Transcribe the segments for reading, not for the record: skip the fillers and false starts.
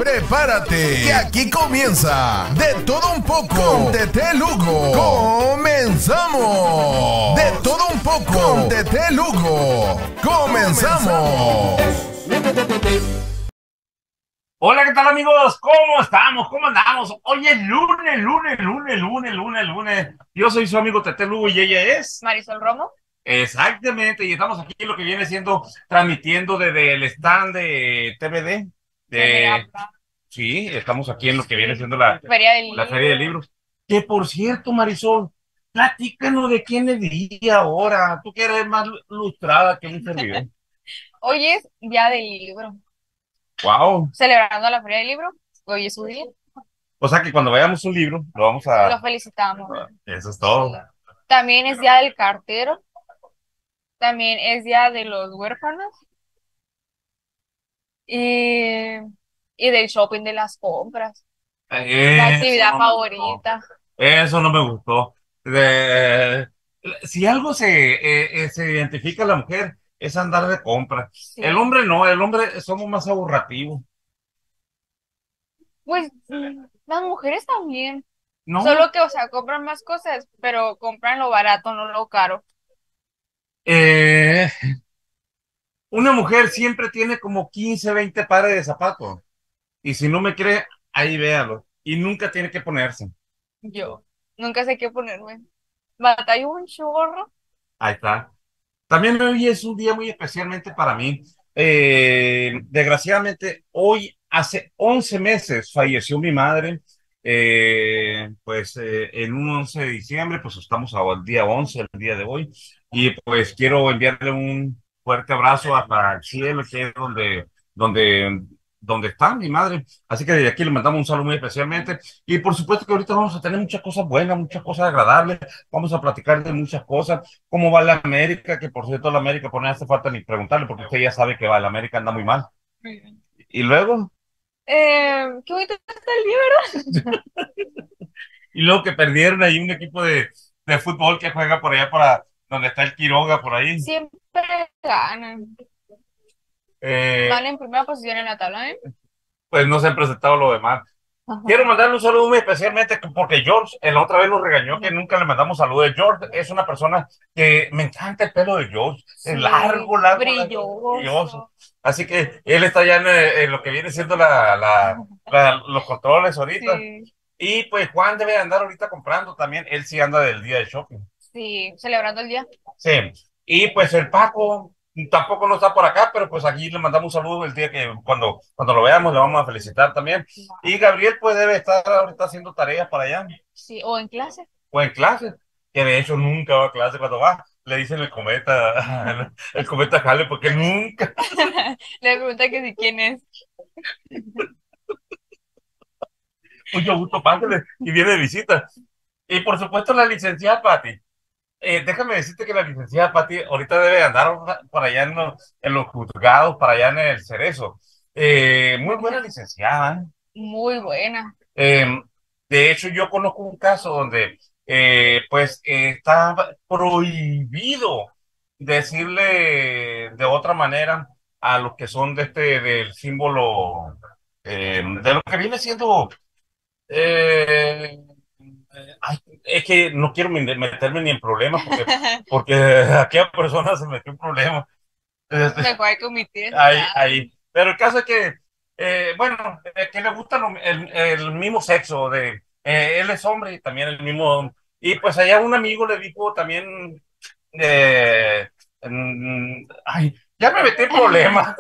Prepárate, que aquí comienza De Todo Un Poco con Tete Lugo. ¡Comenzamos! De Todo Un Poco con Tete Lugo. ¡Comenzamos! Hola, ¿qué tal, amigos? ¿Cómo estamos? ¿Cómo andamos? Hoy es lunes. Yo soy su amigo Tete Lugo y ella es Marisol Romo. Exactamente, y estamos aquí en lo que viene siendo transmitiendo desde el stand de TVD. Sí, estamos aquí en lo que viene siendo la Feria del Libro. Que por cierto, Marisol, platícanos de quién es día ahora. Tú que eres más lustrada que un servidor. Hoy es Día del Libro. Wow. Celebrando la Feria del Libro. Hoy es su día. O sea que cuando veamos un libro, lo vamos a... Lo felicitamos. Eso es todo. Sí. También es Día del Cartero. También es Día de los Huérfanos. Y del shopping, de las compras. La actividad favorita. Eso no me gustó. Si algo se identifica a la mujer, es andar de compra. Sí. El hombre no, el hombre somos más ahorrativos. Pues las mujeres también. No, Solo que, o sea, compran más cosas, pero compran lo barato, no lo caro. eh, una mujer siempre tiene como 15, 20 pares de zapatos. Y si no me cree, ahí véalo. Y nunca tiene que ponerse. Yo nunca sé qué ponerme. Batallo un chorro. Ahí está. También hoy es un día muy especialmente para mí. Desgraciadamente, hoy hace 11 meses falleció mi madre. En un 11 de diciembre, pues estamos al día 11, el día de hoy. Y pues quiero enviarle un fuerte abrazo hasta el cielo, que es donde, donde está mi madre. Así que desde aquí le mandamos un saludo muy especialmente. Y por supuesto que ahorita vamos a tener muchas cosas buenas, muchas cosas agradables. Vamos a platicar de muchas cosas. ¿Cómo va la América? Que por cierto, la América, pues no hace falta ni preguntarle, porque usted ya sabe que va, la América anda muy mal. Y luego, Qué bonito está el día, ¿verdad? y luego que perdieron ahí un equipo de fútbol que juega por allá, para donde está el Quiroga, por ahí. Siempre ganan. Van en primera posición en la tabla, ¿eh? Pues no se han presentado lo demás. Quiero mandarle un saludo muy especialmente porque George, el otra vez nos regañó que nunca le mandamos saludos. George es una persona que me encanta el pelo de George, es largo, brilloso. Así que él está ya en lo que viene siendo los controles ahorita. Sí. Y pues Juan debe andar ahorita comprando también. Él sí anda del día de shopping. Sí, celebrando el día. Sí. Y pues el Paco tampoco no está por acá, pero pues aquí le mandamos un saludo el día que cuando lo veamos le vamos a felicitar también. Y Gabriel pues debe estar ahorita haciendo tareas para allá. Sí, o en clase. O en clase, que de hecho nunca va a clase. Cuando va, le dicen el cometa, el cometa Halley, porque nunca. Le pregunta que si quién es. Mucho gusto, pásale, y viene de visita. Y por supuesto la licenciada Patti. Déjame decirte que la licenciada Patti ahorita debe andar por allá en los juzgados, para allá en el Cerezo. Muy buena licenciada. Muy buena. De hecho, yo conozco un caso donde está prohibido decirle de otra manera a los que son del símbolo, de lo que viene siendo ay, es que no quiero meterme ni en problemas porque aquella persona se metió en problemas. Mejor hay que omitir. Ahí. Pero el caso es que, que le gusta el mismo sexo, él es hombre y también el mismo. Y pues allá un amigo le dijo también, ya me metí en problemas.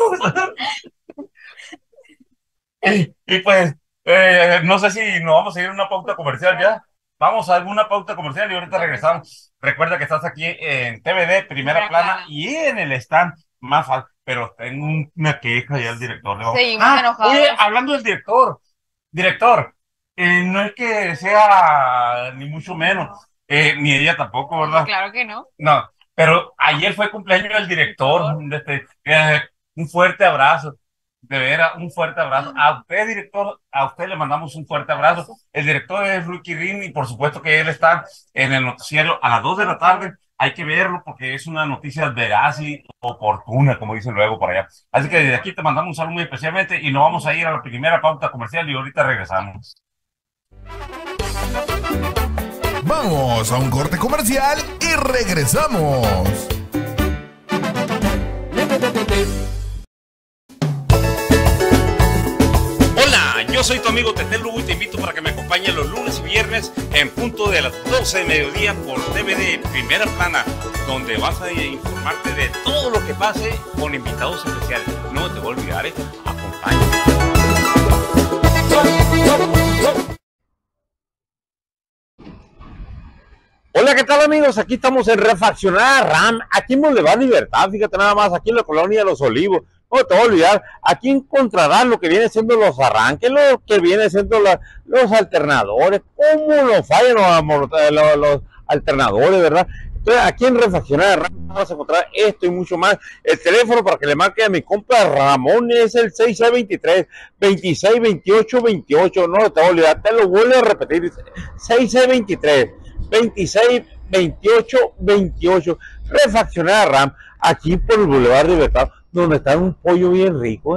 Pues, no sé si nos vamos a ir a una pauta comercial ya. Vamos a alguna pauta comercial y ahorita regresamos. Recuerda que estás aquí en TVD, primera plana, y en el stand más alto. Pero tengo una queja ya al director. Seguimos enojados. Oye, hablando del director, no es que sea ni mucho menos, ni ella tampoco, ¿verdad? Claro que no. No, pero ayer fue cumpleaños del director. Un fuerte abrazo. De veras, un fuerte abrazo. A usted, director, a usted le mandamos un fuerte abrazo. El director es Ricky Rin y por supuesto que él está en el noticiero a las 2 de la tarde hay que verlo porque es una noticia veraz y oportuna, como dicen luego por allá. Así que desde aquí te mandamos un saludo muy especialmente y nos vamos a ir a la primera pauta comercial y ahorita regresamos. Vamos a un corte comercial y regresamos. Hola, yo soy tu amigo Tete Lugo y te invito para que me acompañes los lunes y viernes en punto de las 12 de mediodía por DVD Primera Plana, donde vas a informarte de todo lo que pase con invitados especiales. No te voy a olvidar, acompáñame. Hola, ¿qué tal amigos? Aquí estamos en Refaccionada RAM, aquí en Boulevard Libertad, fíjate nada más, aquí en la colonia Los Olivos. No te voy a olvidar, aquí encontrarás lo que viene siendo los arranques, lo que viene siendo los alternadores, cómo nos fallan los alternadores, ¿verdad? Entonces aquí en Refaccionada RAM vas a encontrar esto y mucho más. El teléfono para que le marque a mi compa Ramón es el 6623 2628 28. No te voy a olvidar, te lo vuelvo a repetir, 6623 26 28 28. Refaccionada RAM, aquí por el Boulevard de Libertad, donde está un pollo bien rico,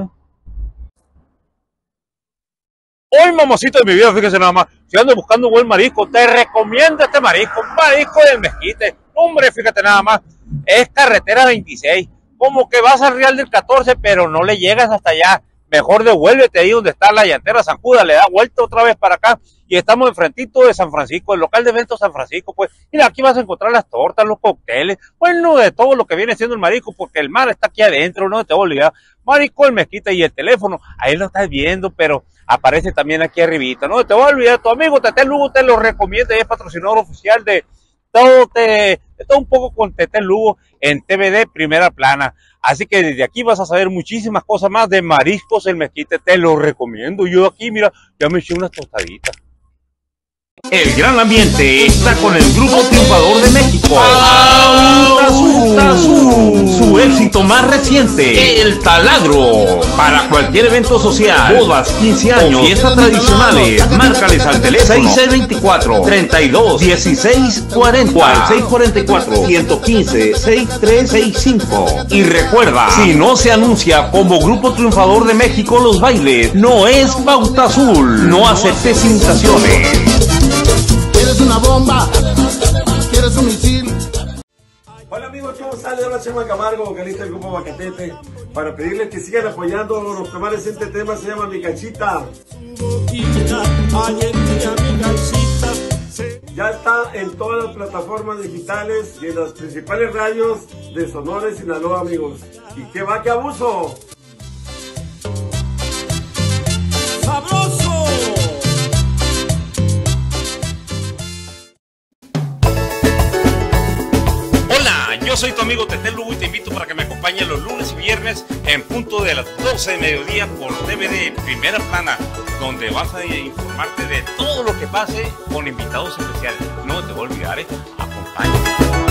Hoy, mamacita de mi vida, fíjese nada más, si ando buscando un buen marisco, te recomiendo este marisco, un marisco del Mezquite. Hombre, fíjate nada más, es carretera 26, como que vas al Real del 14, pero no le llegas hasta allá. Mejor devuélvete ahí donde está la llantera San Judas, le da vuelta otra vez para acá y estamos enfrentito de San Francisco, el local de eventos San Francisco. Pues mira, aquí vas a encontrar las tortas, los cócteles, bueno, de todo lo que viene siendo el marisco, porque el mar está aquí adentro, no te voy a olvidar. Marisco el Mezquite, y el teléfono, ahí lo estás viendo, pero aparece también aquí arribita, no te voy a olvidar. Tu amigo Tete Lugo te lo recomienda y es patrocinador oficial de todo, de todo un poco con Tete Lugo en TVD Primera Plana. Así que desde aquí vas a saber muchísimas cosas más de Mariscos el Mezquite, te lo recomiendo. Yo aquí, mira, ya me eché unas tostaditas. El gran ambiente está con el Grupo Triunfador de México. Su éxito más reciente, El Taladro. Para cualquier evento social, bodas, 15 años, fiestas tradicionales, márcales al teléfono 6624-32-1640, 644-115-6365. Y recuerda, si no se anuncia como Grupo Triunfador de México los bailes, no es Pauta Azul. No aceptes imitaciones. ¿Quieres una bomba? ¿Quieres un misil? Hola amigos, ¿cómo están? Yo soy Chema Camargo, vocalista del grupo Bacatete, para pedirles que sigan apoyando los temas. Este tema se llama Mi Cachita. Ya está en todas las plataformas digitales y en las principales radios de Sonora y Sinaloa, amigos. ¿Y qué va, qué abuso? ¡Sabroso! Yo soy tu amigo Tete Lugo y te invito para que me acompañes los lunes y viernes en punto de las 12 de mediodía por DVD Primera Plana, donde vas a informarte de todo lo que pase con invitados especiales. No te voy a olvidar, acompáñame.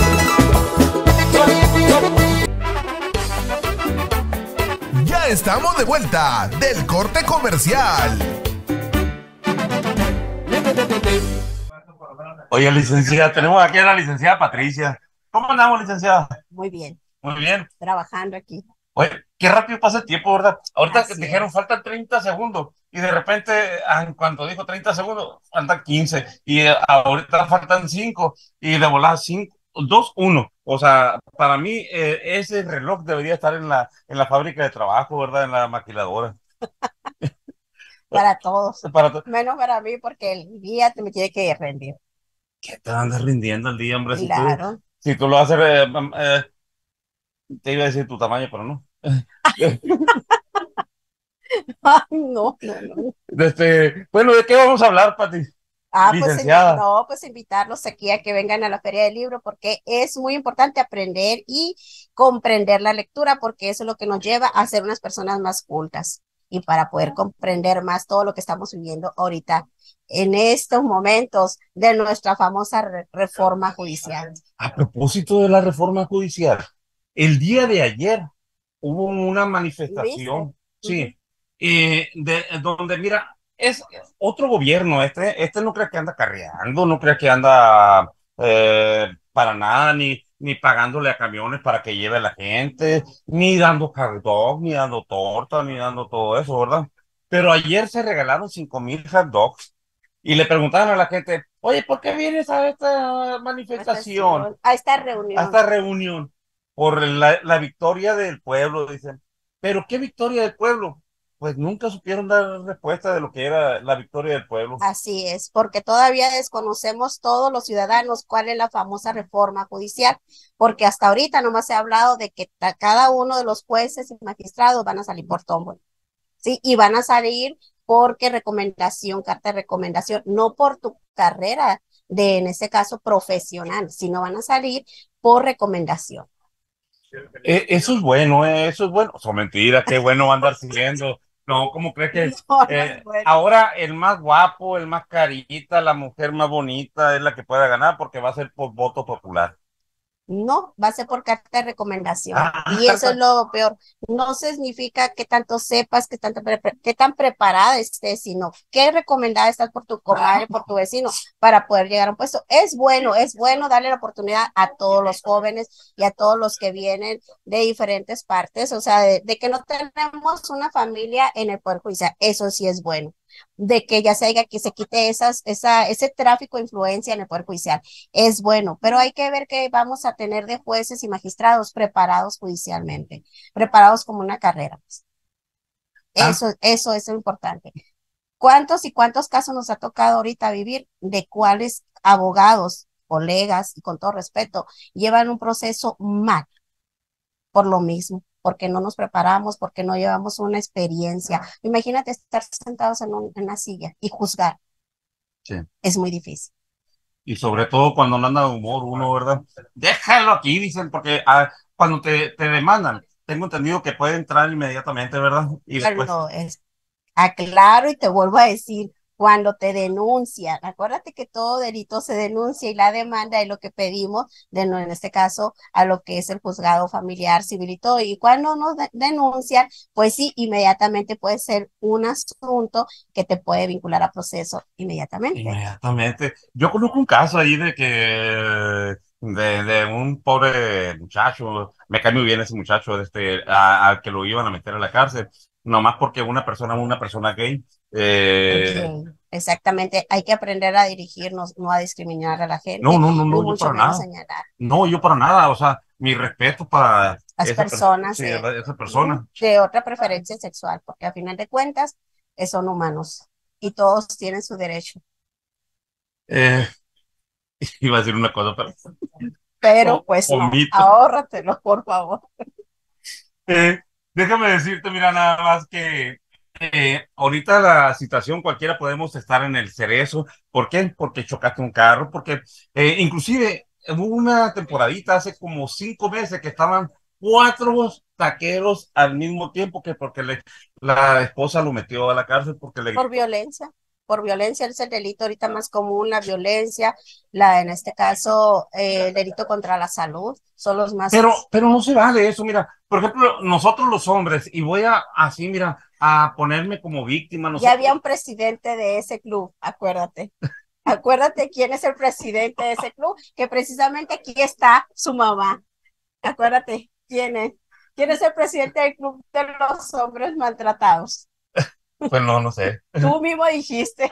Ya estamos de vuelta del corte comercial. Oye, licenciada, tenemos aquí a la licenciada Patricia. ¿Cómo andamos, licenciada? Muy bien. Muy bien. Trabajando aquí. Oye, qué rápido pasa el tiempo, ¿verdad? Ahorita Así dijeron es. faltan 30 segundos y de repente, en cuanto dijo 30 segundos, faltan 15 y ahorita faltan 5 y de volada 5, 2, 1. O sea, para mí ese reloj debería estar en la fábrica de trabajo, ¿verdad? En la maquiladora. Para todos. Para Menos para mí porque el día te me tiene que rendir. ¿Qué te andas rindiendo el día, hombre? Claro. Si tú lo haces, te iba a decir tu tamaño, pero no. Ay, no, no, no. Bueno, ¿de qué vamos a hablar, Pati? Pues Licenciada. no, pues invitarlos aquí a que vengan a la Feria del Libro porque es muy importante aprender y comprender la lectura porque eso es lo que nos lleva a ser unas personas más cultas y para poder comprender más todo lo que estamos viviendo ahorita en estos momentos de nuestra famosa reforma judicial. A propósito de la reforma judicial, el día de ayer hubo una manifestación, ¿Viste? sí, donde, mira, es otro gobierno, este no creo que anda carreando, no creo que anda para nada, ni ni pagándole a camiones para que lleve a la gente, ni dando hot dog, ni dando torta, ni dando todo eso, ¿verdad? Pero ayer se regalaron 5,000 hot dogs y le preguntaban a la gente, oye, ¿por qué vienes a esta manifestación, A esta a reunión. esta reunión? Por la victoria del pueblo, dicen. ¿Pero qué victoria del pueblo? Pues nunca supieron dar respuesta de lo que era la victoria del pueblo. Así es, porque todavía desconocemos todos los ciudadanos cuál es la famosa reforma judicial, porque hasta ahorita nomás se ha hablado de que cada uno de los jueces y magistrados van a salir por tómbola, ¿sí? Y van a salir porque recomendación, carta de recomendación, no por tu carrera de, en este caso, profesional, sino van a salir por recomendación. Eso es bueno, eso es bueno. Son mentiras, qué bueno va a andar siguiendo. No, ¿cómo crees que No, no es bueno. ahora el más guapo, el más carita, la mujer más bonita es la que pueda ganar porque va a ser por voto popular? No, va a ser por carta de recomendación. Ah, Y eso es lo peor. No significa que tanto sepas, que tan preparada estés, sino qué recomendada estás por tu comadre, por tu vecino, para poder llegar a un puesto. Es bueno darle la oportunidad a todos los jóvenes y a todos los que vienen de diferentes partes, o sea, de que no tenemos una familia en el Poder Judicial. Eso sí es bueno. De que ya se haya, que se quite ese tráfico de influencia en el Poder Judicial es bueno, pero hay que ver que vamos a tener de jueces y magistrados preparados judicialmente, preparados como una carrera. Eso es lo importante. ¿Cuántos y cuántos casos nos ha tocado ahorita vivir de cuáles abogados, colegas, y con todo respeto, llevan un proceso mal por lo mismo? Porque no nos preparamos, porque no llevamos una experiencia. Imagínate estar sentados en una silla y juzgar. sí. Es muy difícil. Y sobre todo cuando no anda de humor uno, ¿verdad? Déjalo aquí, dicen, porque cuando te demandan, tengo entendido que puede entrar inmediatamente, ¿verdad? Y después, No, aclaro y te vuelvo a decir, cuando te denuncian, acuérdate que todo delito se denuncia y la demanda es lo que pedimos, en este caso, a lo que es el juzgado familiar, civil y todo. Y cuando nos denuncian, pues sí, inmediatamente puede ser un asunto que te puede vincular a proceso inmediatamente. inmediatamente. Yo conozco un caso ahí de que de un pobre muchacho, me cae muy bien ese muchacho, al que lo iban a meter a la cárcel, nomás porque una persona gay. Ok, exactamente, hay que aprender a dirigirnos, no a discriminar a la gente, No, y yo mucho para menos nada. señalar No, yo para nada. O sea, mi respeto para las personas sí, esa persona. de otra preferencia sexual, porque a final de cuentas son humanos y todos tienen su derecho. Eh, iba a decir una cosa, Pero pues no, omito. ahórratelo, por favor. Eh, déjame decirte, mira, nada más que ahorita la situación cualquiera podemos estar en el cerezo. ¿Por qué? Porque chocaste un carro, porque inclusive hubo una temporadita hace como 5 meses que estaban 4 taqueros al mismo tiempo que porque la esposa lo metió a la cárcel porque le... Por violencia es el delito ahorita más común, la violencia, en este caso, el delito contra la salud, son los más... Pero no se vale eso, mira, por ejemplo, nosotros los hombres, y voy así, mira, a ponerme como víctima. Ya había un presidente de ese club, acuérdate. Acuérdate quién es el presidente de ese club, que precisamente aquí está su mamá. Acuérdate quién es. ¿Quién es el presidente del club de los hombres maltratados? Pues no sé. Tú mismo dijiste.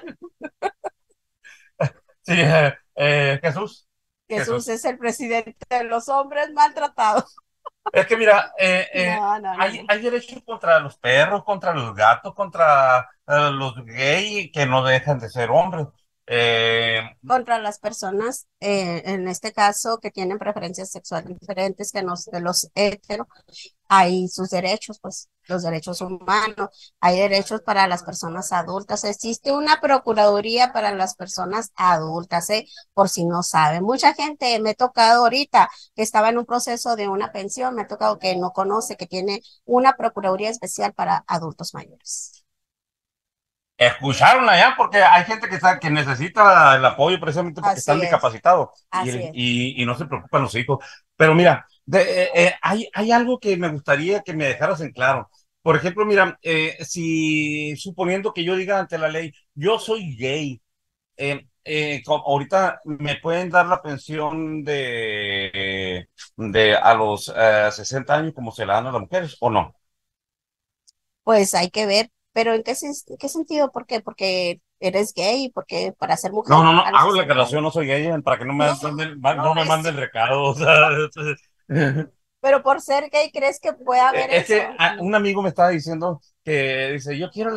Sí, Jesús. Jesús es el presidente de los hombres maltratados. Es que mira, No. hay derechos contra los perros, contra los gatos, contra los gays que no dejan de ser hombres. Contra las personas, en este caso, que tienen preferencias sexuales diferentes que de los heteros, hay sus derechos, pues los derechos humanos, hay derechos para las personas adultas. Existe una procuraduría para las personas adultas, por si no saben. Mucha gente me ha tocado ahorita que estaba en un proceso de una pensión, me ha tocado que no conoce que tiene una procuraduría especial para adultos mayores. Escucharon allá porque hay gente que necesita el apoyo precisamente porque están discapacitados y no se preocupan los hijos. Pero mira, hay algo que me gustaría que me dejaras en claro. Por ejemplo, mira, si suponiendo que yo diga ante la ley, yo soy gay, ahorita me pueden dar la pensión de a los 60 años como se la dan a las mujeres o no. Pues hay que ver, pero ¿en qué sentido? ¿Por qué? Porque eres gay, porque para ser mujer No, a los hago la 60 aclaración, años. no soy gay, para que no me No, manden, no no me es, manden recado, o sea, pero por ser gay, ¿crees que puede haber es que eso? un amigo me estaba diciendo que dice, yo quiero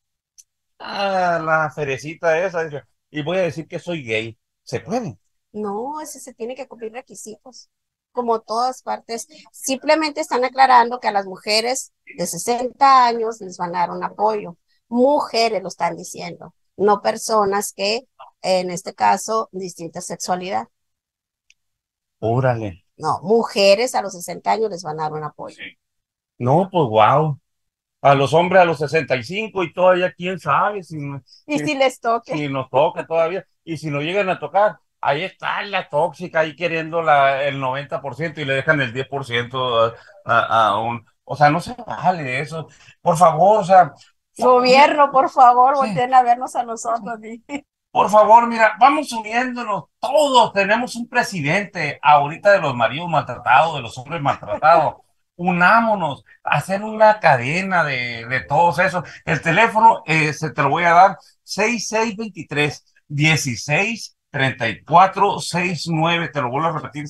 la ferecita esa, dice, y voy a decir que soy gay. ¿Se puede? No, ese se tiene que cumplir requisitos, como todas partes. Simplemente están aclarando que a las mujeres de 60 años les van a dar un apoyo. Mujeres lo están diciendo, no personas que, en este caso, distinta sexualidad. Órale. No, mujeres a los 60 años les van a dar un apoyo. No, pues wow. A los hombres a los 65 y todavía quién sabe Y si les toque, si nos toca todavía. Y si nos llegan a tocar, ahí está la tóxica ahí queriendo el 90% y le dejan el 10% a un... O sea, no se vale eso. Por favor, o sea, gobierno, por favor, sí, volteen a vernos a nosotros. por favor, mira, vamos uniéndonos todos. Tenemos un presidente ahorita de los maridos maltratados, de los hombres maltratados. Unámonos, hacer una cadena de todos esos. El teléfono, se te lo voy a dar, 6623-163469. Te lo vuelvo a repetir,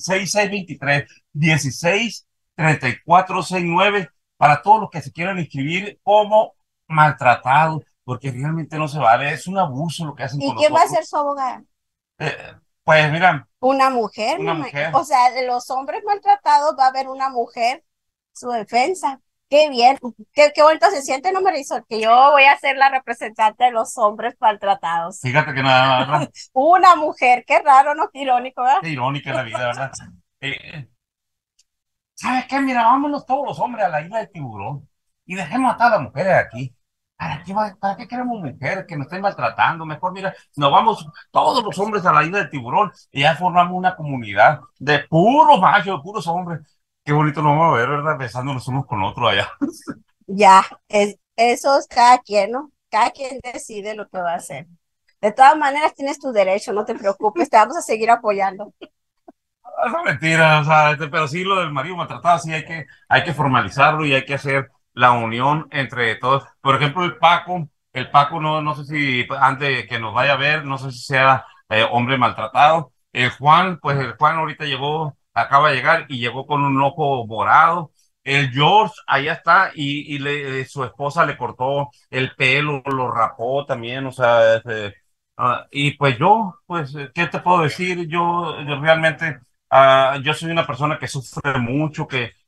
6623-163469, para todos los que se quieran inscribir como maltratados, porque realmente no se vale, es un abuso lo que hacen ¿Y con quién va a nosotros. ser su abogada? Eh, pues mira, Una mujer, una mujer. o sea, de los hombres maltratados va a haber una mujer, su defensa. Qué bien, qué bonito se siente, ¿no, Marisol? Que yo voy a ser la representante de los hombres maltratados. Fíjate que nada, ¿verdad? Una mujer, qué raro, ¿no? Qué irónico, ¿verdad? Qué irónica la vida, ¿verdad? Eh, ¿Sabes qué? Mira, vámonos todos los hombres a la isla de Tiburón y dejemos a todas las mujeres aquí. ¿Para qué queremos mujeres que nos estén maltratando? Mejor, mira, nos vamos todos los hombres a la isla de Tiburón y ya formamos una comunidad de puros machos, de puros hombres. Qué bonito nos vamos a ver, ¿verdad? Besándonos unos con otros allá. Ya, eso es cada quien, ¿no? Cada quien decide lo que va a hacer. De todas maneras, tienes tu derecho, no te preocupes, te vamos a seguir apoyando. No, mentira, o sea, pero sí lo del marido maltratado, sí hay que formalizarlo y hay que hacer la unión entre todos. Por ejemplo, el Paco no sé si antes de que nos vaya a ver, no sé si sea hombre maltratado. El Juan, pues el Juan ahorita llegó, acaba de llegar y llegó con un ojo morado. El George, allá está, su esposa le cortó el pelo, lo rapó también, o sea, y pues yo, pues, ¿qué te puedo decir? Yo realmente... yo soy una persona que sufre mucho,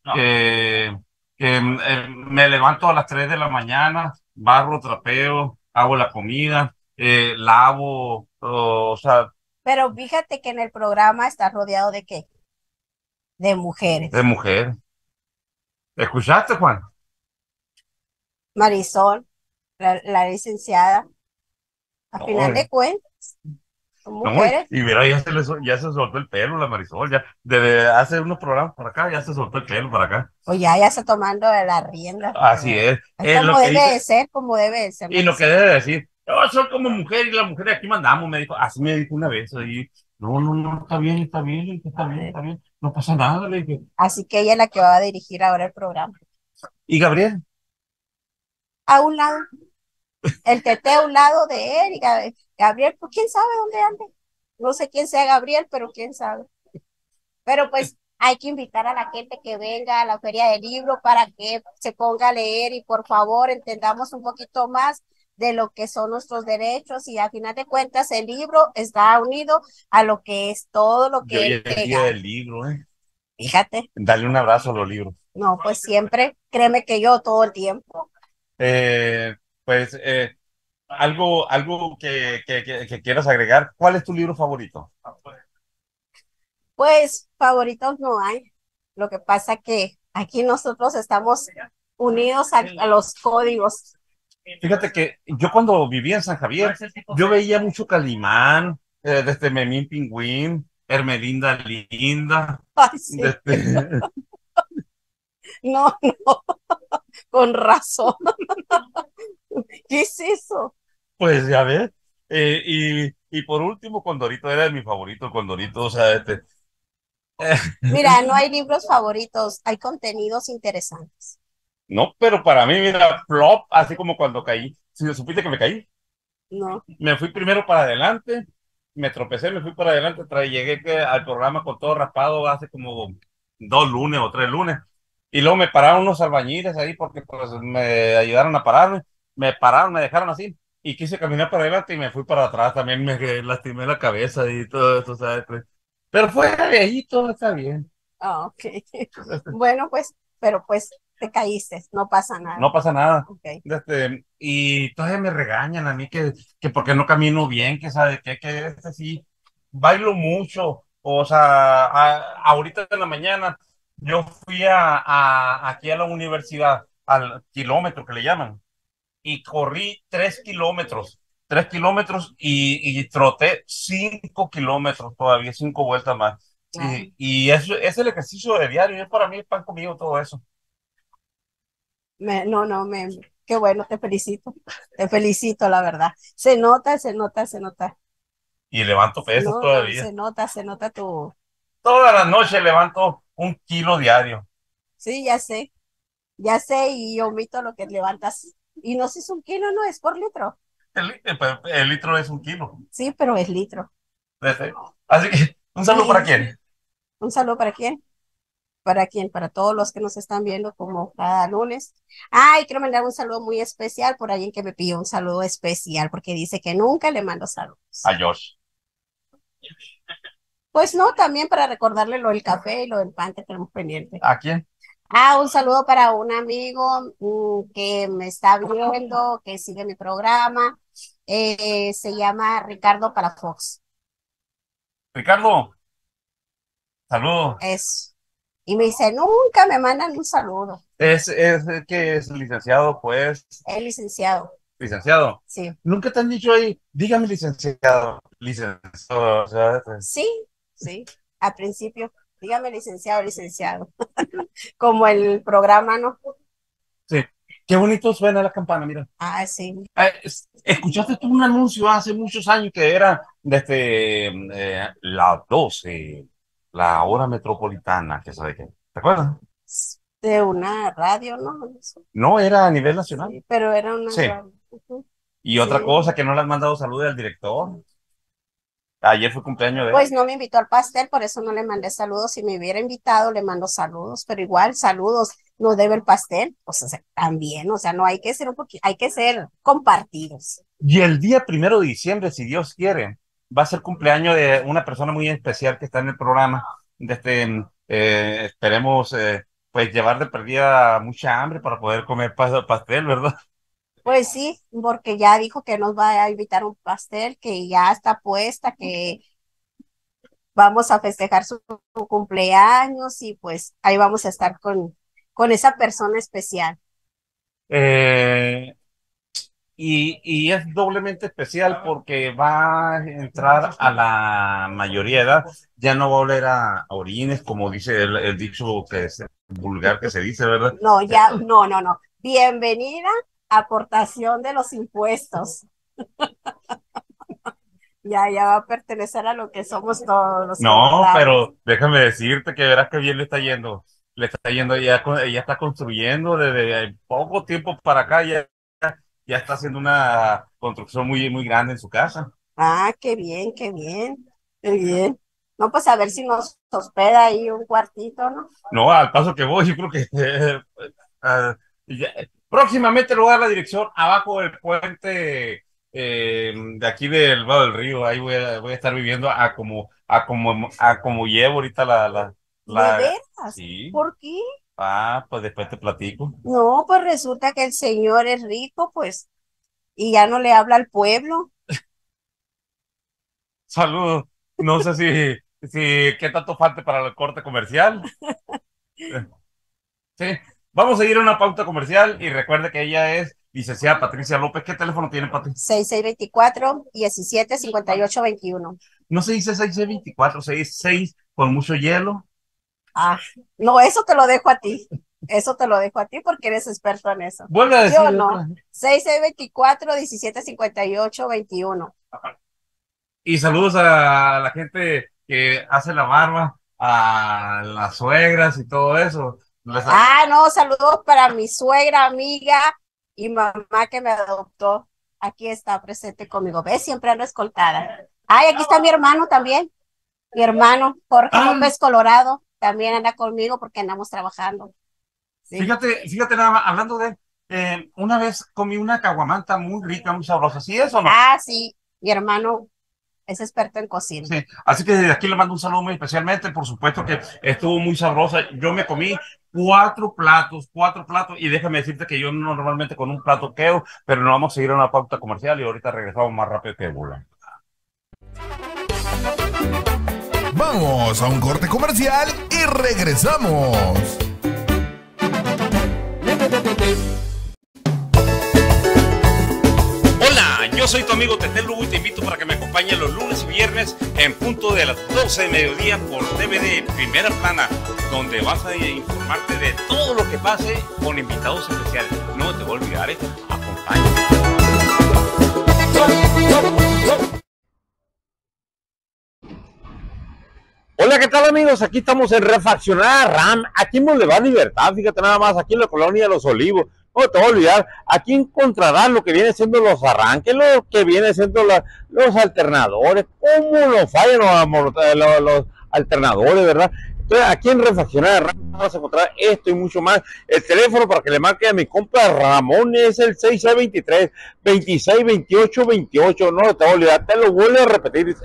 me levanto a las 3 de la mañana, barro, trapeo, hago la comida, lavo, o sea, Pero fíjate que en el programa está rodeado de ¿qué? De de mujeres. mujer. ¿Escuchaste, Juan? Marisol, la licenciada, a final No, de cuentas, son no, mujeres. y mira, ya se soltó el pelo la Marisol, ya, desde hace unos programas para acá, ya se soltó el pelo para acá. Pues ya está tomando de la rienda. Así es Como lo que debe dice. de ser, como debe de ser. Y lo que Marisol. debe decir, yo soy como mujer y las mujeres aquí mandamos, me dijo, así me dijo una vez, y no, está bien, está bien, no pasa nada, le dije. Así que ella es la que va a dirigir ahora el programa. ¿Y Gabriel? A un lado, el tete a un lado de él y Gabriel, pues quién sabe dónde ande. No sé quién sea Gabriel, pero quién sabe. Pero pues hay que invitar a la gente que venga a la Feria del Libro para que se ponga a leer y por favor entendamos un poquito más de lo que son nuestros derechos y a final de cuentas el libro está unido a lo que es todo lo Yo ya que es el día del libro, ¿eh? Fíjate, Dale un abrazo a los libros. no, pues siempre, créeme que yo todo el tiempo. Eh, pues, algo que quieras agregar, ¿cuál es tu libro favorito? Pues favoritos no hay. Lo que pasa que aquí nosotros estamos unidos a los códigos. Fíjate que yo cuando vivía en San Javier, yo veía mucho Calimán, desde Memín Pingüín, Hermelinda Linda, Ay, sí. desde... No, no, con razón. ¿Qué es eso? Pues ya ves, Y por último, Condorito era mi favorito, Condorito, o sea, Mira, no hay libros favoritos, hay contenidos interesantes. no, pero para mí, mira, flop, así como cuando caí. Si supiste que me caí, No. me fui primero para adelante, me tropecé, me fui para adelante, llegué al programa con todo raspado hace como 2 lunes o 3 lunes. Y luego me pararon unos albañiles ahí porque pues me ayudaron a pararme. Me pararon, me dejaron así. Y quise caminar para adelante y me fui para atrás. También me lastimé la cabeza y todo eso, ¿sabes? Pero fue de ahí, todo está bien. Ah, ok. Bueno, pues, pero pues te caíste, no pasa nada. No pasa nada. Ok. Y todavía me regañan a mí que porque no camino bien, que sabe que sí, bailo mucho. O sea, ahorita en la mañana yo fui aquí a la universidad, al kilómetro que le llaman, y corrí 3 kilómetros. 3 kilómetros y troté 5 kilómetros todavía, 5 vueltas más. Ah. Y eso es el ejercicio de diario. Para mí es pan conmigo todo eso. Qué bueno, te felicito, la verdad. Se nota, se nota, se nota. Y levanto pesas No, todavía. se nota tu... Toda la noche levanto 1 kilo diario. Sí, ya sé, y omito lo que levantas. Y no sé si es 1 kilo, no, es por litro. El litro es 1 kilo. Sí, pero es litro. Así que, ¿un saludo Sí. para quién? ¿Un saludo para quién? ¿Para quién? Para todos los que nos están viendo como cada lunes. Ay, quiero mandar un saludo muy especial por alguien que me pidió un saludo especial porque dice que nunca le mando saludos. A Josh. Pues no, también para recordarle lo del café y lo del pan que tenemos pendiente. ¿A quién? Un saludo para un amigo que me está viendo, que sigue mi programa. Se llama Ricardo Palafox. Ricardo. Saludo. Eso. Y me dice, nunca me mandan un saludo. Es que es licenciado, pues. Es licenciado. Licenciado. Sí. Nunca te han dicho ahí, dígame licenciado. Licenciado, o sea, Sí. Al principio, dígame licenciado, licenciado. Como el programa, ¿no? sí. Qué bonito suena la campana, mira. Sí. ¿Escuchaste tú un anuncio hace muchos años que era desde las 12, la hora metropolitana, que sabe qué? ¿Te acuerdas? De una radio, ¿no? No, era a nivel nacional. Sí, pero era una Sí. radio. Y otra Sí. cosa, que no le has mandado saludos al director. Ayer fue cumpleaños de él. Pues no me invitó al pastel, por eso no le mandé saludos. Si me hubiera invitado, le mando saludos, pero igual saludos, no debe el pastel, pues o sea, también, o sea, no hay que ser hay que ser compartidos. Y el día 1 de diciembre, si Dios quiere, va a ser cumpleaños de una persona muy especial que está en el programa. Esperemos pues llevar de perdida mucha hambre para poder comer pastel, ¿verdad? Pues sí, porque ya dijo que nos va a invitar un pastel, que ya está puesta, que vamos a festejar su cumpleaños y pues ahí vamos a estar con esa persona especial. Y es doblemente especial porque va a entrar a la mayoría de edad, ya no va a oler a orines, como dice el dicho que es vulgar que se dice, ¿verdad? No. Bienvenida, aportación de los impuestos. Ya va a pertenecer a lo que somos todos los No, colombianos. pero déjame decirte que verás que bien le está yendo. Le está yendo, ya está construyendo desde poco tiempo para acá, ya está haciendo una construcción muy, muy grande en su casa. Qué bien, qué bien, qué bien. No, pues a ver si nos hospeda ahí un cuartito, ¿no? No, al paso que voy, yo creo que próximamente le voy a dar la dirección abajo del puente de aquí del lado del río. Ahí voy a estar viviendo a como llevo ahorita ¿De veras? Sí. ¿Por qué? Pues después te platico. No, pues resulta que el señor es rico, pues, y ya no le habla al pueblo. Saludos. No sé si qué tanto falte para el corte comercial. Sí. Vamos a ir a una pauta comercial y recuerde que ella es licenciada Patricia López. ¿Qué teléfono tiene, Pati? 6624-175821. No se dice 6624, se dice 6 con mucho hielo. No, eso te lo dejo a ti. Eso te lo dejo a ti porque eres experto en eso. Vuelve a decir. Yo no. 6624-175821. Y saludos a la gente que hace la barba, a las suegras y todo eso. No, saludos para mi suegra, amiga y mamá que me adoptó. Aquí está presente conmigo. ¿Ves? Siempre ando escoltada. Ay, aquí está mi hermano también. Mi hermano Jorge López Colorado también anda conmigo porque andamos trabajando. Sí. Fíjate nada más, hablando de una vez comí una caguamanta muy rica, muy sabrosa. ¿Sí es o no? Sí, mi hermano es experto en cocina. Sí, así que desde aquí le mando un saludo muy especialmente. Por supuesto que estuvo muy sabrosa. Yo me comí 4 platos, y déjame decirte que yo normalmente con un plato quedo, pero no vamos a seguir a una pauta comercial y ahorita regresamos más rápido que bola. Vamos a un corte comercial y regresamos. Hola, yo soy tu amigo Tete Lugo y te invito para que me acompañes los lunes y viernes en punto de las 12 de mediodía por TVD Primera Plana, donde vas a informarte de todo lo que pase con invitados especiales. No te voy a olvidar, acompáñame. Hola, ¿qué tal, amigos? Aquí estamos en Refaccionada RAM, aquí en Boulevard Libertad, fíjate nada más, aquí en la colonia Los Olivos. No te voy a olvidar, aquí encontrarás lo que viene siendo los arranques, lo que viene siendo los alternadores, cómo nos fallan los alternadores, ¿verdad? Entonces, aquí en Refaccionada RAM vas a encontrar esto y mucho más. El teléfono para que le marque a mi compa Ramón es el 6623-262828. No te voy a olvidar, te lo vuelvo a repetir,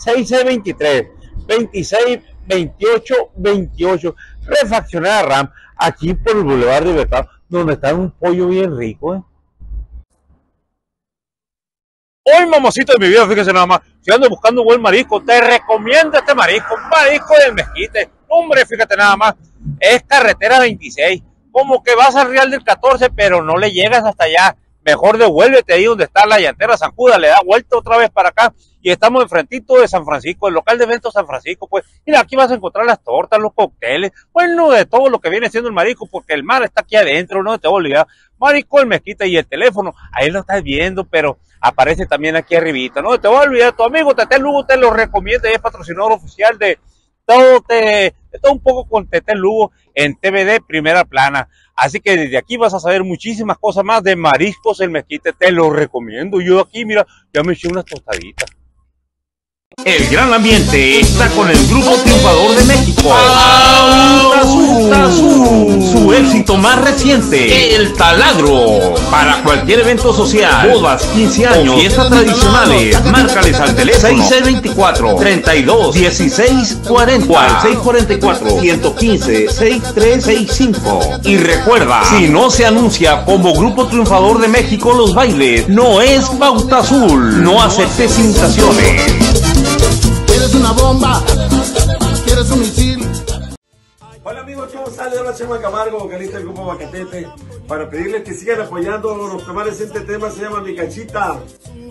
6623-262828. Refaccionada RAM, aquí por el Boulevard Libertad, donde está un pollo bien rico, Hoy, mamacita de mi vida, fíjese nada más, si ando buscando un buen marisco, te recomiendo este marisco, un marisco del Mezquite. Hombre, fíjate nada más, es carretera 26, como que vas al Real del 14, pero no le llegas hasta allá. Mejor devuélvete ahí donde está la llantera San Judas, le da vuelta otra vez para acá y estamos enfrentito de San Francisco, el local de eventos San Francisco. Pues mira, aquí vas a encontrar las tortas, los cócteles, bueno, de todo lo que viene siendo el marisco, porque el mar está aquí adentro, no te voy a olvidar. Marisco el Mezquite, y el teléfono, ahí lo estás viendo, pero aparece también aquí arribita, no te voy a olvidar. Tu amigo Tete Lugo te lo recomienda y es patrocinador oficial de todo un poco con Tete Lugo en TVD Primera Plana. Así que desde aquí vas a saber muchísimas cosas más de Mariscos el Mezquite. Te lo recomiendo. Yo aquí, mira, ya me eché unas tostaditas. El gran ambiente está con el Grupo Triunfador de México. Bautazul. Su éxito más reciente, El Taladro. Para cualquier evento social, bodas, 15 años, fiestas tradicionales, márcales al teléfono 6624-321640, 644-115-6365. Y recuerda, si no se anuncia como Grupo Triunfador de México los bailes, no es Bautazul. No aceptes imitaciones. ¿Quieres una bomba? ¿Quieres un misil? Hola amigos, ¿cómo están? Yo soy Chema Camargo, vocalista del grupo Bacatete, para pedirles que sigan apoyando los temas. Este tema se llama Mi Cachita.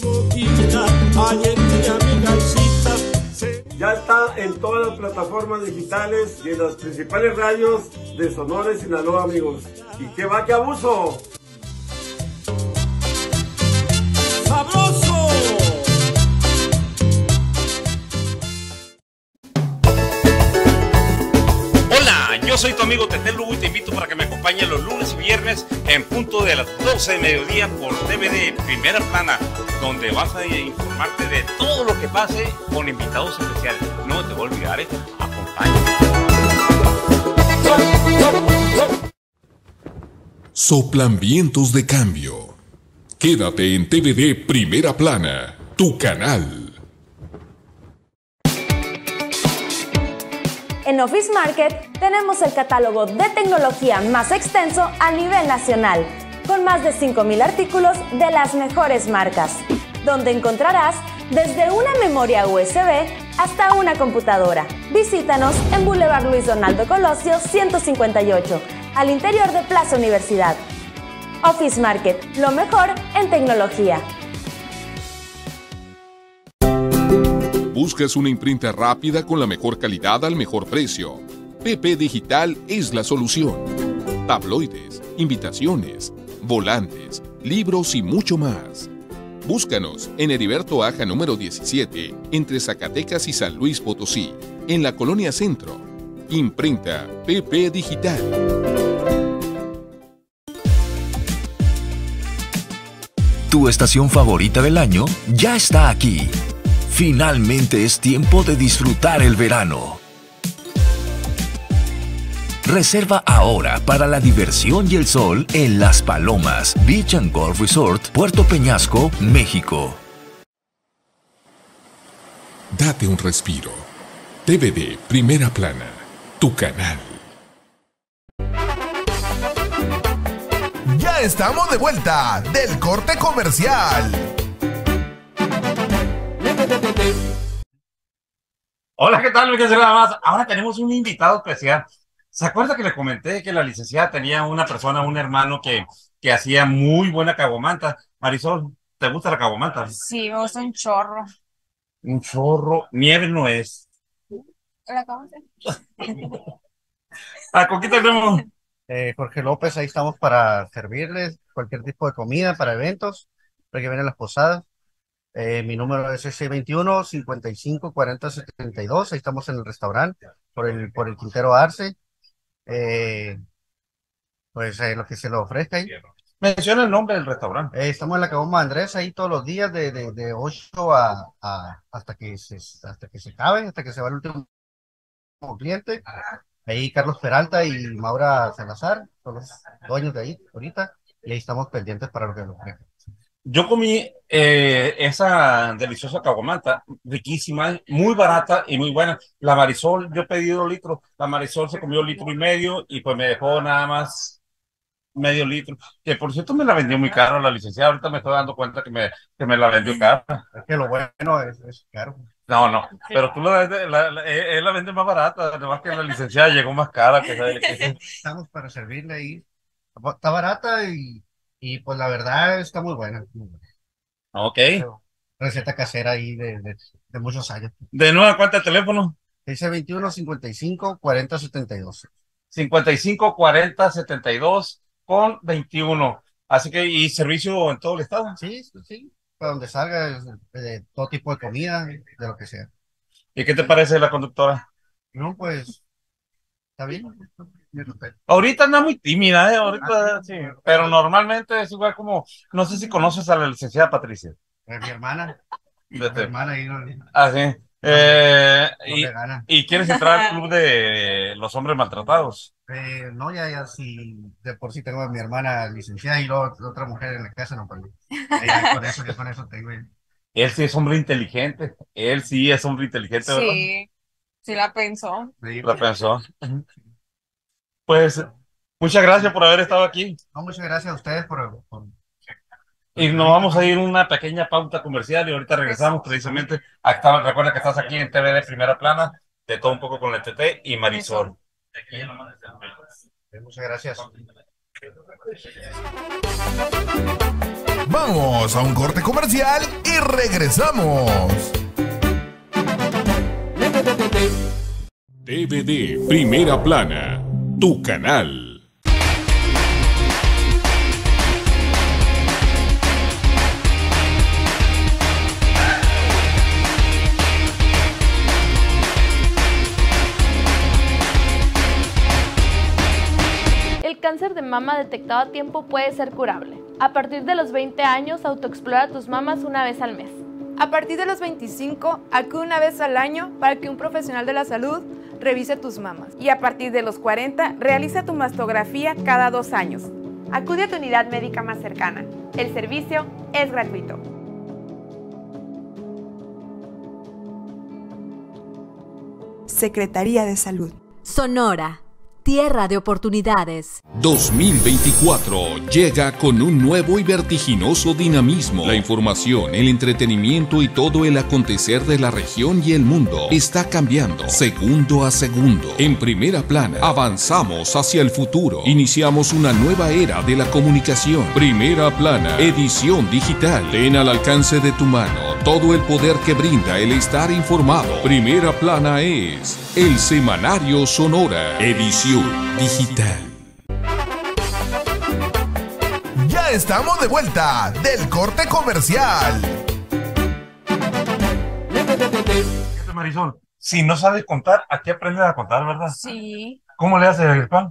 Ya está en todas las plataformas digitales y en las principales radios de Sonora y Sinaloa, amigos. ¿Y qué va, qué abuso? ¡Sabroso! Yo soy tu amigo Tete Lugo y te invito para que me acompañes los lunes y viernes en punto de las 12 de mediodía por TVD Primera Plana, donde vas a informarte de todo lo que pase con invitados especiales. No te voy a olvidar, acompáñame. Soplan vientos de cambio. Quédate en TVD Primera Plana, tu canal. En Office Market tenemos el catálogo de tecnología más extenso a nivel nacional, con más de 5,000 artículos de las mejores marcas, donde encontrarás desde una memoria USB hasta una computadora. Visítanos en Boulevard Luis Donaldo Colosio 158, al interior de Plaza Universidad. Office Market, lo mejor en tecnología. ¿Buscas una imprenta rápida con la mejor calidad al mejor precio? PP Digital es la solución. Tabloides, invitaciones, volantes, libros y mucho más. Búscanos en Heriberto Aja número 17, entre Zacatecas y San Luis Potosí, en la Colonia Centro. Imprenta PP Digital. Tu estación favorita del año ya está aquí. Finalmente es tiempo de disfrutar el verano. Reserva ahora para la diversión y el sol en Las Palomas Beach and Golf Resort, Puerto Peñasco, México. Date un respiro. TVD Primera Plana, tu canal. Ya estamos de vuelta del corte comercial. Hola, ¿qué tal? Nada más. Ahora tenemos un invitado especial. ¿Se acuerda que le comenté que la licenciada tenía una persona, un hermano que hacía muy buena caguamanta? Marisol, ¿te gusta la caguamanta? Sí, me gusta un chorro. Un chorro. Nieve no es. ¿La caguamanta? Coquita tenemos. Jorge López, ahí estamos para servirles cualquier tipo de comida para eventos, para que vienen las posadas. Mi número es ese 21 55 40 72. Ahí estamos en el restaurante por el Quintero Arce. Lo que se lo ofrezca ahí. Menciona el nombre del restaurante. Estamos en la Caguama Andrés, ahí todos los días de 8 hasta que se acabe, hasta que se va el último cliente. Ahí Carlos Peralta y Maura Salazar son los dueños de ahí ahorita, y ahí estamos pendientes para lo que nos ofrezcan. Yo comí esa deliciosa caguamanta, riquísima, muy barata y muy buena. La Marisol, yo pedí 2 litros, la Marisol se comió 1,5 litros y pues me dejó nada más medio litro. Que por cierto me la vendió muy caro la licenciada, ahorita me estoy dando cuenta que me la vendió cara. Es que lo bueno es caro. No, pero tú él la vende más barata, además que la licenciada llegó más cara. Estamos para servirle ahí. Está barata y pues la verdad está muy buena. Ok. Receta casera ahí de muchos años. De nuevo, ¿cuánto el teléfono? Dice 21 55 40 72. 55 40 72 con 21. Así que, ¿y servicio en todo el estado? Sí. Para donde salga, de todo tipo de comida, de lo que sea. ¿Y qué te parece la conductora? No, pues, está bien. Ahorita anda muy tímida, ahorita sí, pero normalmente es igual como, no sé si conoces a la licenciada Patricia. Mi hermana. Mi hermana ahí no. Ah, sí. ¿Y quieres entrar al club de los hombres maltratados? No, ya sí, de por sí tengo a mi hermana licenciada y luego otra mujer en la casa, no, pero con eso tengo. Él sí es hombre inteligente, ¿verdad? Sí la pensó. La pensó. Pues, muchas gracias por haber estado aquí. No, muchas gracias a ustedes por... Y nos vamos a ir una pequeña pauta comercial y ahorita regresamos precisamente. Recuerda que estás aquí en TVD Primera Plana, de todo un poco con el TT y Marisol. Muchas gracias. Vamos a un corte comercial y regresamos. TVD Primera Plana, tu canal. El cáncer de mama detectado a tiempo puede ser curable. A partir de los 20 años, autoexplora tus mamas una vez al mes. A partir de los 25, acude una vez al año para que un profesional de la salud revise tus mamas. Y a partir de los 40, realiza tu mastografía cada 2 años. Acude a tu unidad médica más cercana. El servicio es gratuito. Secretaría de Salud. Sonora, tierra de oportunidades. 2024 llega con un nuevo y vertiginoso dinamismo. La información, el entretenimiento y todo el acontecer de la región y el mundo está cambiando segundo a segundo. En Primera Plana avanzamos hacia el futuro. Iniciamos una nueva era de la comunicación. Primera Plana, edición digital. Ten al alcance de tu mano todo el poder que brinda el estar informado. Primera Plana es el Semanario Sonora, edición digital. Ya Ya estamos de vuelta del corte comercial. Marisol, si no sabes contar, aquí aprendes a contar, ¿verdad? Sí. ¿Cómo le haces el pan?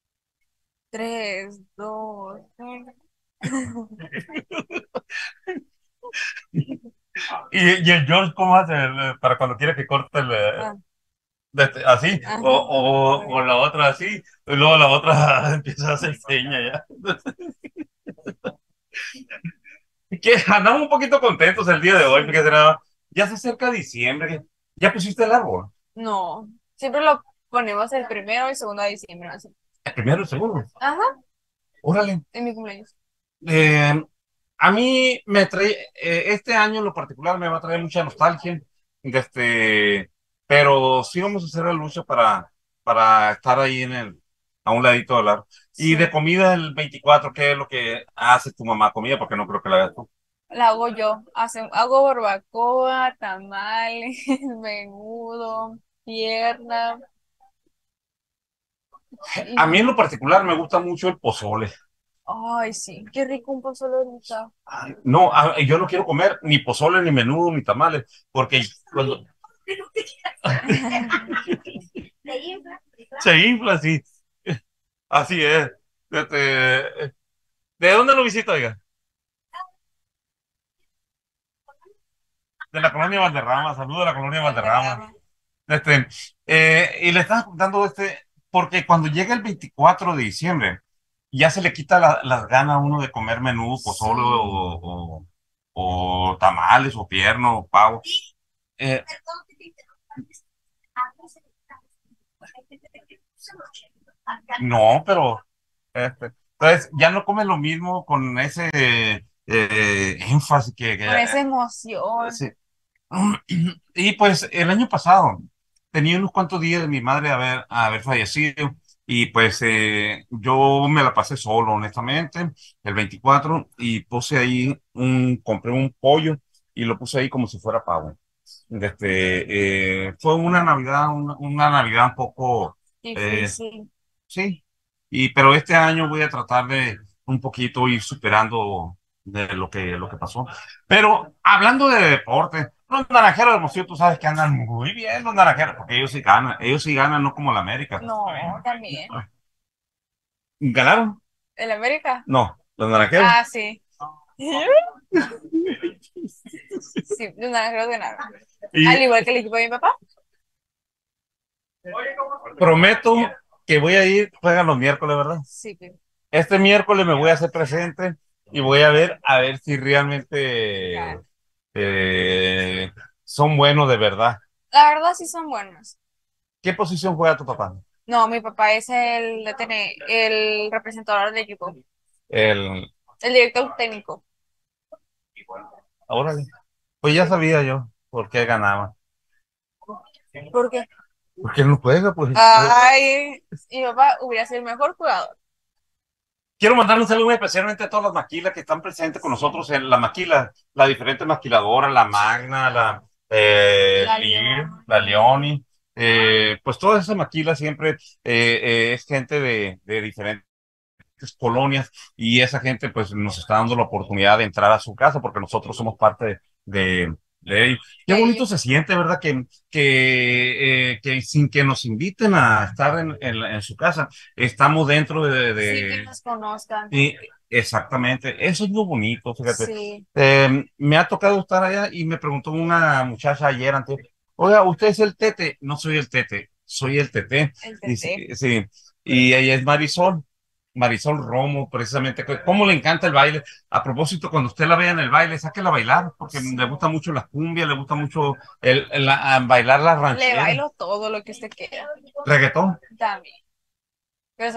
3, 2, 1. ¿Y el George cómo hace para cuando quiere que corte así? Ajá. O la otra así, y luego la otra empieza a hacer seña ya. Que andamos un poquito contentos el día de hoy, porque ya se acerca diciembre. ¿Ya pusiste el árbol? No, siempre lo ponemos el 1 y 2 de diciembre. Así. ¿El primero y el segundo? Ajá, Órale. en mi cumpleaños. A mí me trae, este año en lo particular me va a traer mucha nostalgia, pero sí vamos a hacer la lucha para estar ahí a un ladito del árbol. Y de comida el 24, ¿qué es lo que hace tu mamá comida? Porque no creo que la hagas tú. La hago yo. Hago barbacoa, tamales, menudo, pierna. A mí en lo particular me gusta mucho el pozole. Ay, sí, qué rico un pozole ahorita. No, yo no quiero comer ni pozole, ni menudo, ni tamales, porque cuando se infla, sí. Así es. ¿De dónde lo visita, oiga? De la colonia Valderrama. Saludos a la colonia Valderrama. Y le estaba contando porque cuando llega el 24 de diciembre, ya se le quita las ganas a uno de comer menudo, pozole o tamales o pierno o pavo. Eh, no, pero entonces ya no comes lo mismo con ese énfasis Con esa emoción. sí. Y pues el año pasado tenía unos cuantos días de mi madre haber fallecido y pues yo me la pasé solo, honestamente, el 24 y puse ahí compré un pollo y lo puse ahí como si fuera pavo. Fue una Navidad, una Navidad un poco Difícil. sí, pero este año voy a tratar de un poquito ir superando de lo que pasó. Pero hablando de deporte, los naranjeros de Hermosillo, tú sabes que andan muy bien los naranjeros, porque ellos sí ganan, no como la América. No, también. ¿Ganaron? ¿El América? No, los naranjeros. Ah, sí. Sí, los naranjeros ganaron. Al igual que el equipo de mi papá. Prometo que voy a ir, juegan los miércoles, ¿verdad? Sí, pero... Este miércoles me voy a hacer presente y voy a ver si realmente son buenos de verdad. La verdad sí son buenos. ¿Qué posición juega tu papá? No, mi papá es el representador del equipo. El director técnico. Órale. Pues ya sabía yo por qué ganaba. ¿Por qué? Porque no juega, pues. Ay, mi papá hubiera sido el mejor jugador. Quiero mandarle un saludo especialmente a todas las maquilas que están presentes con nosotros en la maquila, la diferente maquiladora, la Magna, la Lear, la Leoni, pues toda esa maquila siempre es gente de diferentes colonias y esa gente pues nos está dando la oportunidad de entrar a su casa porque nosotros somos parte de ellos. Qué bonito se siente, ¿verdad? Que sin que nos inviten a estar en su casa, estamos dentro Sí, que nos conozcan. y exactamente, eso es lo bonito, fíjate. Sí. Me ha tocado estar allá y me preguntó una muchacha ayer antes, oiga, ¿usted es el Tete? No soy el Tete, soy el Tete. El Tete. Sí, y ella es Marisol Romo, precisamente. ¿Cómo le encanta el baile? A propósito, cuando usted la vea en el baile, sáquela a bailar, porque le gusta mucho la cumbia, le gusta mucho bailar la ranchera. Le bailo todo lo que usted quiera. ¿Reggaetón? También. Pero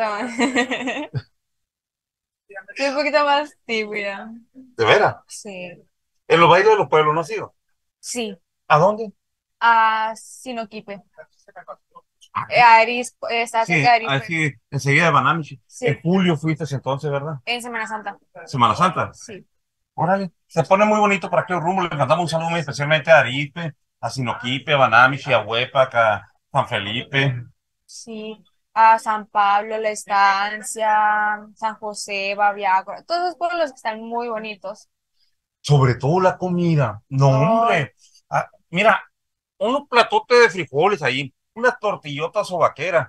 soy un poquito más tímida. ¿De veras? Sí. ¿En los bailes de los pueblos no ha sido? Sí. ¿A dónde? A Sinoquipe. Arisco, está Sí, cerca de Arisco. aquí, enseguida de Banamichi. Sí. En julio fuiste entonces, ¿verdad? En Semana Santa. Semana Santa. Sí. Órale. Se pone muy bonito para aquel rumbo. Le mandamos un saludo muy especialmente a Arispe, a Sinoquipe, a Banamichi, a Huepac, a San Felipe. Sí. a San Pablo, La Estancia, San José, Baviácora, todos esos pueblos que están muy bonitos. Sobre todo la comida. No, hombre. Mira, unos platotes de frijoles ahí, unas tortillotas o vaqueras,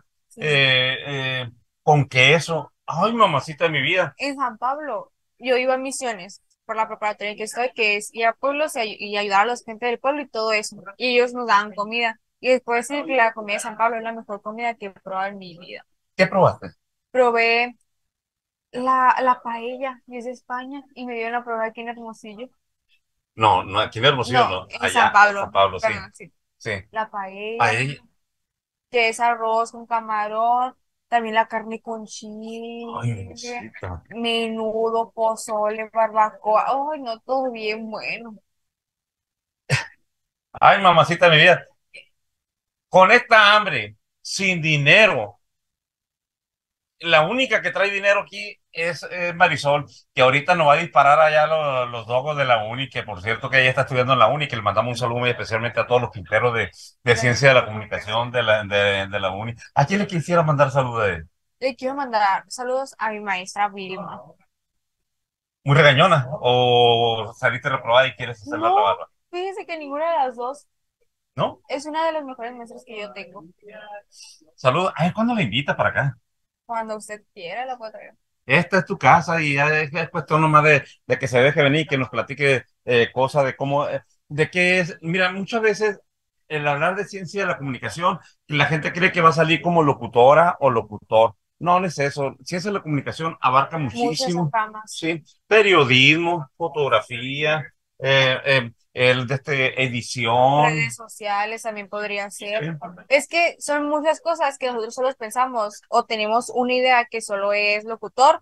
con queso. Ay, mamacita de mi vida. En San Pablo, yo iba a misiones por la preparatoria en que estoy, que es ir a pueblos y ayudar a la gente del pueblo y todo eso. Y ellos nos daban comida. Y después decir que la comida de San Pablo es la mejor comida que he probado en mi vida. ¿Qué probaste? Probé la paella, y es de España, y me dieron a probar aquí en Hermosillo. No, aquí en Hermosillo no. En Allá, San Pablo. San Pablo, sí. Perdón, sí. Sí. La paella, Paella. que es arroz con camarón, también la carne con chile, Ay, mamacita. menudo, pozole, barbacoa. Ay, no, todo bien bueno. Ay, mamacita de mi vida. Con esta hambre, sin dinero, la única que trae dinero aquí es Marisol, que ahorita nos va a disparar allá los dogos de la uni, que por cierto que ella está estudiando en la uni, que le mandamos un saludo muy especialmente a todos los quinteros de Ciencia de la Comunicación de la uni. ¿A quién le quisiera mandar saludos de él? Le quiero mandar saludos a mi maestra Vilma. ¿Muy regañona? ¿O saliste reprobada y quieres hacerla la barba? Fíjese que ninguna de las dos. ¿No? Es una de las mejores maestras que yo tengo. Saludos. A ver, ¿cuándo la invita para acá? Cuando usted quiera, la puedo traer. Esta es tu casa y ya es cuestión nomás de que se deje venir, que nos platique cosas de cómo, de qué es. Mira, muchas veces el hablar de ciencia de la comunicación, la gente cree que va a salir como locutora o locutor. No, no es eso. Ciencia de la comunicación abarca muchísimo. Muchas ramas. Sí, periodismo, fotografía, edición. Redes sociales también podría ser. Es que son muchas cosas que nosotros solo pensamos o tenemos una idea que solo es locutor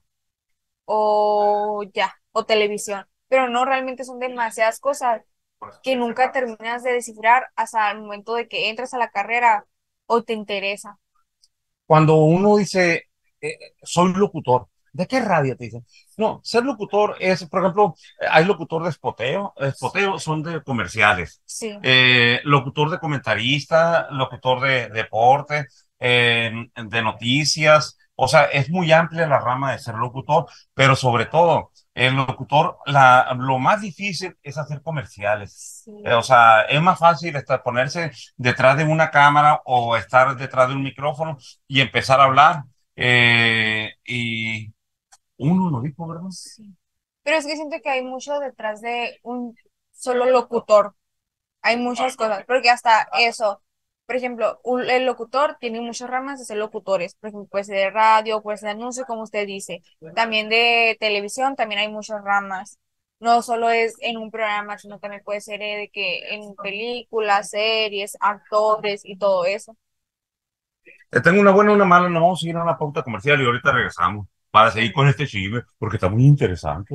o televisión, pero no, realmente son demasiadas cosas que nunca terminas de descifrar hasta el momento de que entras a la carrera o te interesa. Cuando uno dice, soy locutor, ¿de qué radio te dicen? No, ser locutor es, por ejemplo, hay locutor de spoteo son de comerciales. Sí. Locutor de comentarista, locutor de deporte, de noticias. O sea, es muy amplia la rama de ser locutor, pero sobre todo, el locutor, lo más difícil es hacer comerciales. Sí. O sea, es más fácil ponerse detrás de una cámara o estar detrás de un micrófono y empezar a hablar. Y uno lo dijo, ¿verdad? Sí. Pero es que siento que hay mucho detrás de un solo locutor. Hay muchas cosas, porque hasta eso, por ejemplo, el locutor tiene muchas ramas de ser locutores. Por ejemplo, puede ser de radio, puede ser de anuncio, como usted dice. También de televisión, también hay muchas ramas. No solo es en un programa, sino también puede ser de que en películas, series, actores y todo eso. Tengo una buena y una mala, nos vamos a ir a una pauta comercial y ahorita regresamos para seguir con este chisme, porque está muy interesante.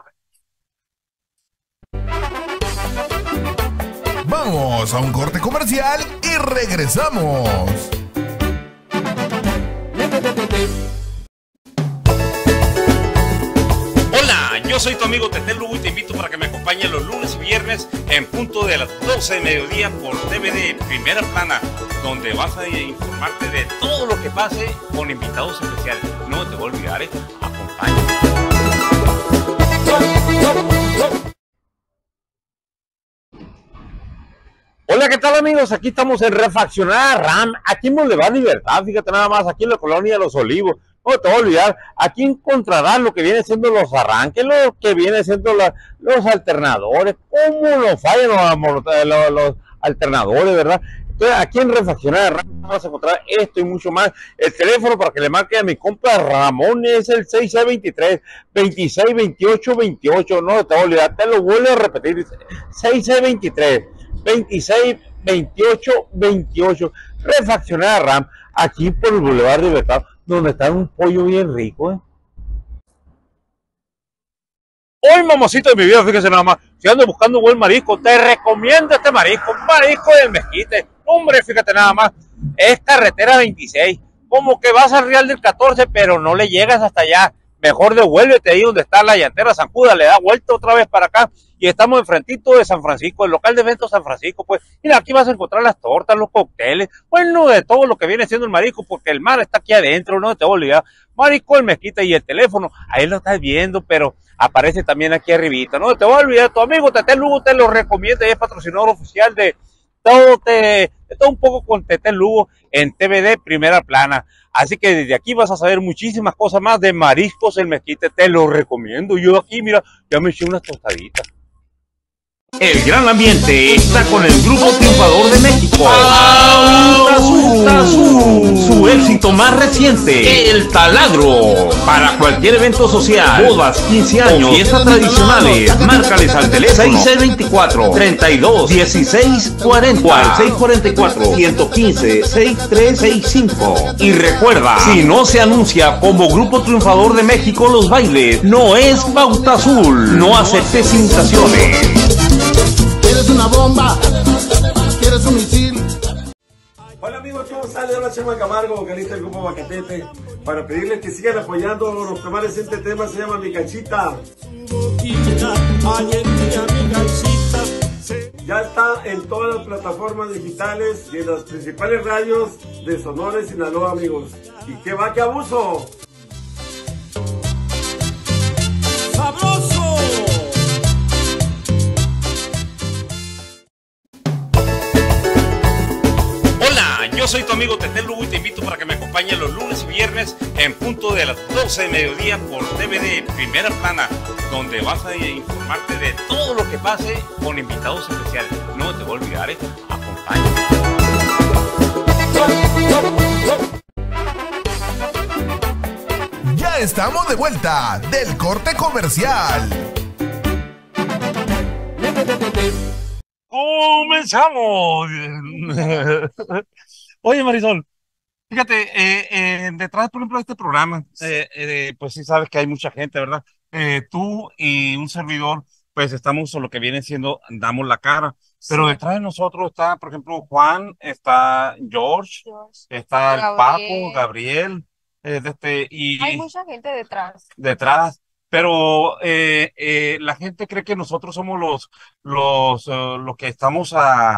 Vamos a un corte comercial y regresamos. Hola, yo soy tu amigo Tete Lugo y te invito para que me acompañes los lunes y viernes en punto de las 12 de mediodía por DVD Primera Plana, donde vas a informarte de todo lo que pase con invitados especiales. No te voy a olvidar, acompáñame. Hola, ¿qué tal amigos? Aquí estamos en Refaccionada RAM, aquí en Boulevard Libertad, fíjate nada más, aquí en la colonia de Los Olivos. No te voy a olvidar, aquí encontrarás lo que viene siendo los arranques, lo que viene siendo los alternadores, cómo nos fallan los alternadores, ¿verdad? Entonces, aquí en Refaccionada RAM vas a encontrar esto y mucho más. El teléfono para que le marque a mi compa Ramón es el 6623-262828. No te voy a olvidar, te lo vuelvo a repetir, 6623-262828. Refaccionada RAM, aquí por el Boulevard Libertad, donde está un pollo bien rico, ¿eh? Hoy, mamacita de mi vida, fíjese nada más, si ando buscando un buen marisco, te recomiendo este marisco, un marisco del Mezquite. Hombre, fíjate nada más, es carretera 26, como que vas al Real del 14, pero no le llegas hasta allá. Mejor devuélvete ahí donde está la llantera zancuda, le da vuelta otra vez para acá y estamos enfrentito de San Francisco, el local de eventos San Francisco, pues, mira, aquí vas a encontrar las tortas, los cócteles, bueno, de todo lo que viene siendo el marisco, porque el mar está aquí adentro, no te voy a olvidar, marisco, el mezquite y el teléfono, ahí lo estás viendo, pero aparece también aquí arribita, no te voy a olvidar, tu amigo Tete Lugo te lo recomienda y es patrocinador oficial de todo un poco con Tete Lugo en TVD Primera Plana. Así que desde aquí vas a saber muchísimas cosas más de mariscos el mezquite, te lo recomiendo. Yo aquí, mira, ya me eché unas tostaditas. El gran ambiente está con el grupo triunfador de México. Su éxito más reciente, El Taladro. Para cualquier evento social, bodas, 15 años, fiestas tradicionales, márcales al teléfono 6624-321640, 644-115-6365. Y recuerda, si no se anuncia como grupo triunfador de México los bailes, no es Pauta Azul. No aceptes invitaciones. ¿Quieres una bomba? ¿Quieres un misil? Hola amigos, ¿cómo sale? Hola Chema Camargo, vocalista del grupo Bacatete, para pedirles que sigan apoyando los temas. Este tema se llama Mi Cachita. Ya está en todas las plataformas digitales y en las principales radios de Sonora y Sinaloa, amigos. ¿Y qué va, qué abuso? ¡Sabroso! Yo soy tu amigo Tete Lugo y te invito para que me acompañes los lunes y viernes en punto de las 12 de mediodía por TVD Primera Plana, donde vas a informarte de todo lo que pase con invitados especiales. No te voy a olvidar, acompáñame. Ya estamos de vuelta del corte comercial. ¡Comenzamos! Oye, Marisol, fíjate, detrás, por ejemplo, de este programa, pues sí sabes que hay mucha gente, ¿verdad? Tú y un servidor, pues estamos en lo que viene siendo, damos la cara, pero Sí. detrás de nosotros está, por ejemplo, Juan, está George, está el Paco, Gabriel, y Hay mucha gente detrás. detrás, pero la gente cree que nosotros somos los que estamos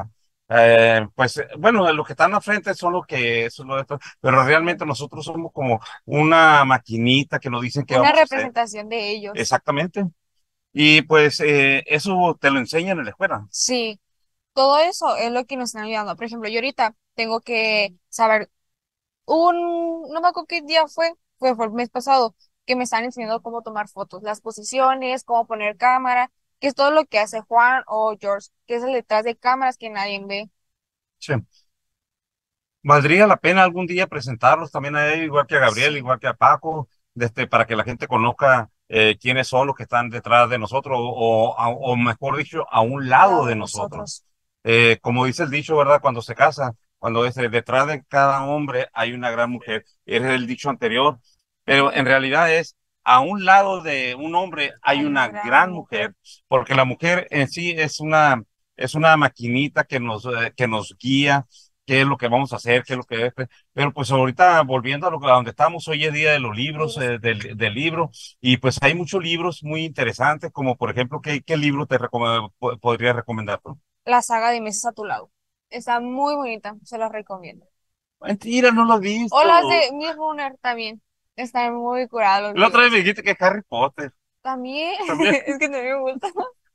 pues bueno, los que están al frente son los que son los de atrás, pero realmente nosotros somos como una maquinita que nos dicen que Una vamos a hacer. representación de ellos. Exactamente. Y pues eso te lo enseñan en la escuela. Sí, todo eso es lo que nos están ayudando. Por ejemplo, yo ahorita tengo que saber no me acuerdo qué día fue el mes pasado, que me están enseñando cómo tomar fotos, las posiciones, cómo poner cámara, que es todo lo que hace Juan o George, que es el detrás de cámaras que nadie ve. Sí. Valdría la pena algún día presentarlos también a ellos, igual que a Gabriel, igual que a Paco, para que la gente conozca quiénes son los que están detrás de nosotros, o mejor dicho, a un lado de nosotros. Como dice el dicho, ¿verdad? Cuando se casa, cuando detrás de cada hombre hay una gran mujer. Es el dicho anterior, pero en realidad es a un lado de un hombre hay una gran mujer, porque la mujer en sí es una maquinita que nos guía, qué es lo que vamos a hacer, qué es lo que es. Pero pues ahorita volviendo a donde estamos, hoy es día de los libros, del libro, y pues hay muchos libros muy interesantes, como por ejemplo, ¿qué libro podría recomendar tú? La saga de Meses a tu lado. Está muy bonita, se las recomiendo. Mentira, no lo he visto. O las de Miss Runner también. Están muy curados. La otra vez me dijiste que Harry Potter. También, También. es que también me gusta.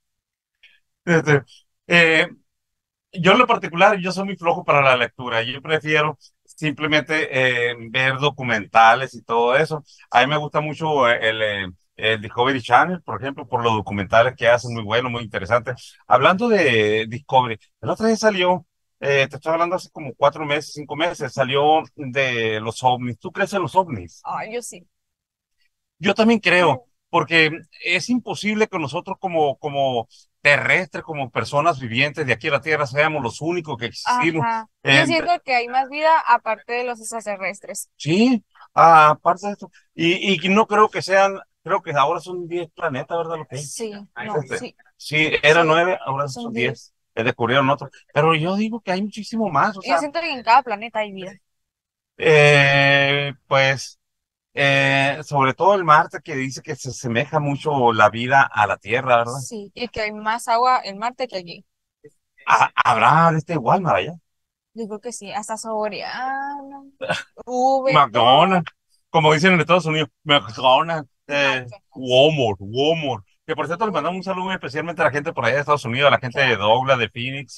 Este, eh, yo en lo particular, yo soy muy flojo para la lectura. Yo prefiero simplemente ver documentales y todo eso. A mí me gusta mucho el Discovery Channel, por ejemplo, por los documentales que hacen, muy buenos, muy interesantes. Hablando de Discovery, la otra vez salió, te estoy hablando hace como 4 meses, 5 meses, salió de los ovnis. ¿Tú crees en los ovnis? Ay, yo sí. Yo también creo, porque es imposible que nosotros como terrestres, como personas vivientes de aquí a la Tierra, seamos los únicos que existimos. Ajá. Yo En- siento que hay más vida aparte de los extraterrestres. Sí, aparte de esto. Y no creo que creo que ahora son 10 planetas, ¿verdad? Lo que hay? Sí, no, sí. Sí, eran Sí, 9, ahora son son 10. 10. Descubrieron otro. Pero yo digo que hay muchísimo más. O Yo sea, siento que en cada planeta hay vida. pues Sobre todo el Marte, que dice que se asemeja mucho la vida a la Tierra, ¿verdad? Sí, y que hay más agua en Marte que aquí. ¿Habrá Walmart allá? Yo creo que sí, hasta Soriana, McDonald's, como dicen en Estados Unidos, McDonald's, Walmart. Que por cierto, les mandamos un saludo especialmente a la gente por allá de Estados Unidos, a la gente de Douglas, de Phoenix,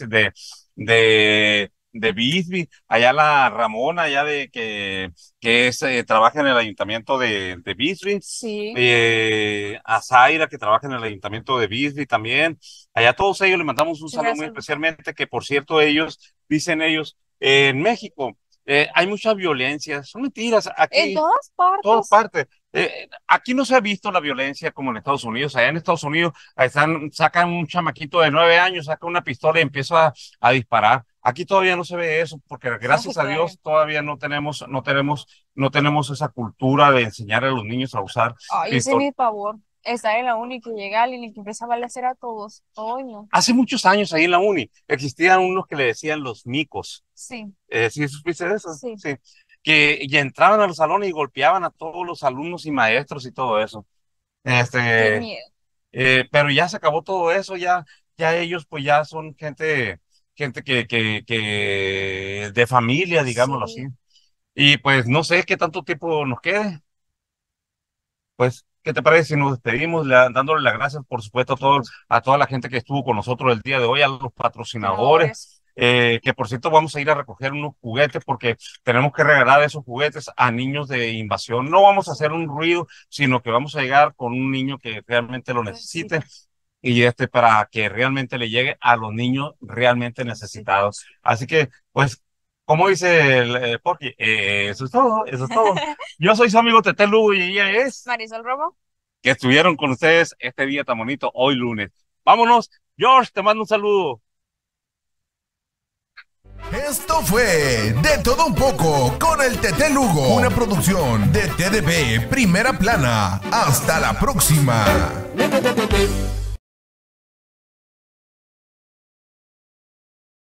de Bisbee, allá la Ramona, allá trabaja en el ayuntamiento de Bisbee, sí. A Zaira, que trabaja en el ayuntamiento de Bisbee también, allá a todos ellos les mandamos un saludo muy especialmente, que por cierto dicen ellos, en México hay mucha violencia, son mentiras, aquí en todas partes. Todas partes. Aquí no se ha visto la violencia como en Estados Unidos. Allá en Estados Unidos sacan un chamaquito de 9 años, saca una pistola y empieza a disparar. Aquí todavía no se ve eso, porque gracias a Dios todavía no tenemos esa cultura de enseñar a los niños a usar Ay, ese es mi pavor. Estar en la uni, que llega alguien y que empieza a balacear a todos. Ay, no. Hace muchos años ahí en la uni existían unos que le decían los micos. Sí. ¿Sí supiste eso? Sí. Que ya entraban a los salones y golpeaban a todos los alumnos y maestros y todo eso. Qué miedo. Pero ya se acabó todo eso, ya ellos pues ya son gente que de familia, digámoslo así. Y pues no sé qué tanto tiempo nos quede. Pues, ¿qué te parece si nos despedimos dándole las gracias, por supuesto, a toda la gente que estuvo con nosotros el día de hoy, a los patrocinadores? Que por cierto vamos a ir a recoger unos juguetes porque tenemos que regalar esos juguetes a niños de invasión. No vamos a hacer un ruido, sino que vamos a llegar con un niño que realmente lo necesite y para que realmente le llegue a los niños realmente necesitados. Así que, pues, como dice el Porky, eso es todo. Yo soy su amigo Tete Lugo y ella es Marisol Romo, que estuvieron con ustedes este día tan bonito, hoy lunes. Vámonos, George, te mando un saludo. Esto fue De Todo Un Poco con el Tete Lugo, una producción de TDP Primera Plana. Hasta la próxima.